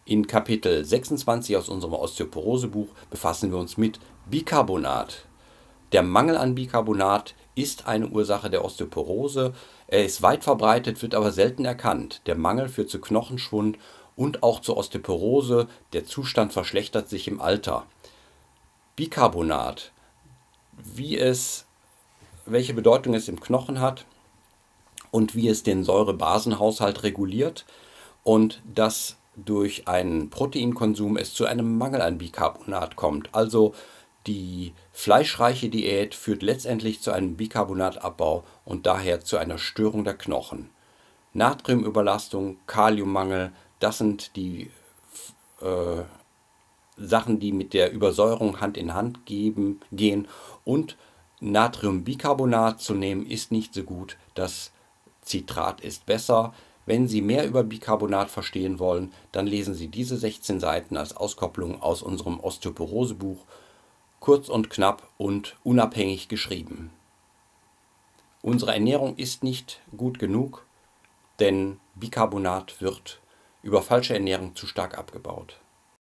In Kapitel 26 aus unserem Osteoporose-Buch befassen wir uns mit Bicarbonat. Der Mangel an Bicarbonat ist eine Ursache der Osteoporose. Er ist weit verbreitet, wird aber selten erkannt. Der Mangel führt zu Knochenschwund und auch zur Osteoporose. Der Zustand verschlechtert sich im Alter. Bicarbonat, welche Bedeutung es im Knochen hat und wie es den Säure-Basen-Haushalt reguliert und dass durch einen Proteinkonsum es zu einem Mangel an Bicarbonat kommt. Also die fleischreiche Diät führt letztendlich zu einem Bicarbonatabbau und daher zu einer Störung der Knochen. Natriumüberlastung, Kaliummangel, das sind die Sachen, die mit der Übersäuerung Hand in Hand gehen, und Natriumbicarbonat zu nehmen ist nicht so gut. Das Citrat ist besser. Wenn Sie mehr über Bicarbonat verstehen wollen, dann lesen Sie diese 16 Seiten als Auskopplung aus unserem Osteoporose-Buch, kurz und knapp und unabhängig geschrieben. Unsere Ernährung ist nicht gut genug, denn Bicarbonat wird über falsche Ernährung zu stark abgebaut.